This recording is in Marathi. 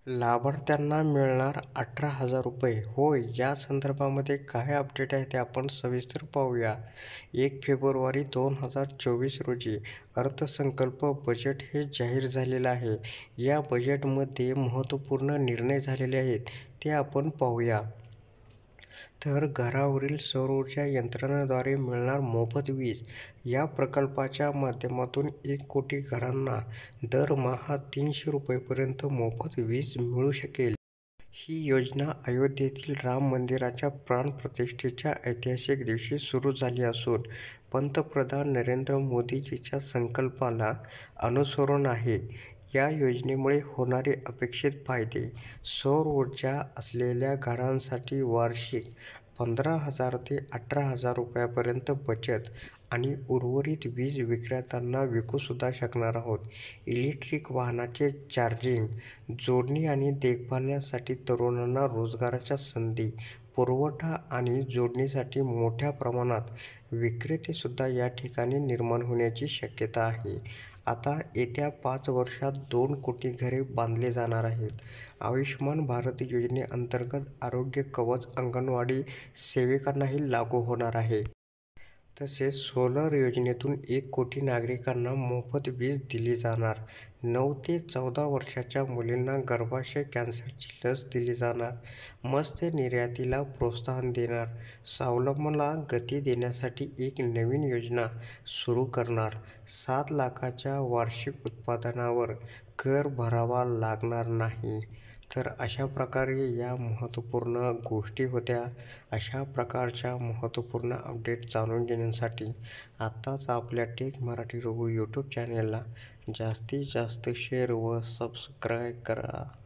लाभार्थ्यांना मिळणार 18,000 रुपये. होय, या संदर्भामध्ये काय अपडेट आहे ते आपण सविस्तर पाहूया. 1 फेब्रुवारी 2024 रोजी अर्थसंकल्प बजेट हे जाहीर झालेलं आहे. या बजेटमध्ये महत्त्वपूर्ण निर्णय झालेले आहेत, ते आपण पाहूया. तर घरावरील सौरऊर्जा यंत्रणेद्वारे मिळणार मोफत वीज. या प्रकल्पाच्या माध्यमातून 1 कोटी घरांना दरमहा 300 रुपयेपर्यंत मोफत वीज मिळू शकेल. ही योजना अयोध्येतील राम मंदिराच्या प्राणप्रतिष्ठेच्या ऐतिहासिक दिवशी सुरू झाली असून पंतप्रधान नरेंद्र मोदीजींच्या संकल्पाला अनुसरून आहे. या योजनेमुळे होणारे अपेक्षित फायदे: सौर ऊर्जा असलेल्या घरांसाठी वार्षिक 15,000 ते 18,000 रुपयांपर्यंत बचत आणि उर्वरित वीज विक्रेत्यांना विकूसुद्धा शकणार आहोत. इलेक्ट्रिक वाहनाचे चार्जिंग, जोडणी आणि देखभालीसाठी तरुणांना रोजगाराच्या संधी, पुरवठा आणि जोडणीसाठी मोठ्या प्रमाणात विक्रेतेसुद्धा या ठिकाणी निर्माण होण्याची शक्यता आहे. आता येत्या 5 वर्षात 2 कोटी घरे बांधली जाणार आहेत. आयुष्मान भारत योजनेअंतर्गत आरोग्य कवच अंगणवाडी सेविकांनाही लागू होणार आहे. तसेच सोलर योजनेतून 1 कोटी नागरिकांना मोफत वीज दिली जाणार. 9 ते 14 वर्षाच्या मुलींना गर्भाशय कॅन्सरची लस दिली जाणार. मत्स्य निर्यातीला प्रोत्साहन देणार. स्वावलंबनाला गती देण्यासाठी एक नवीन योजना सुरू करणार. 7 लाखाच्या वार्षिक उत्पन्नावर कर भरावा लागणार नाही. तर अशा प्रकारे या महत्त्वपूर्ण गोष्टी होत्या. अशा प्रकारच्या महत्त्वपूर्ण अपडेट जाणून घेण्यासाठी आत्ताच आपल्या टेक मराठी रघु यूट्यूब चॅनेलला जास्तीत जास्त शेअर व सबस्क्राईब करा.